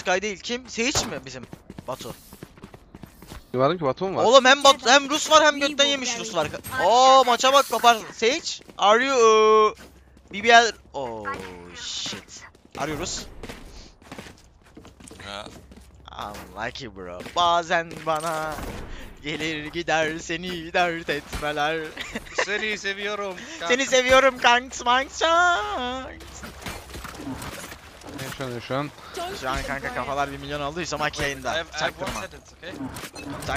Sky değil. Kim? Sage mi bizim? Batu. Diyorum ki Batu mu var? Oğlum hem Rus var hem götten yemiş Rus var. Oo maça bak kopar. Sage, are you BBL? Oh shit. Are you Rus? I'm like you bro. Bazen bana gelir gider seni dert etmeler. Seni seviyorum. Seni seviyorum kanks manks shanks. Şu an. Şu an kanka kafalar 1 milyon olduysa maç yayında. I have one Çaktırma. sentence, okay?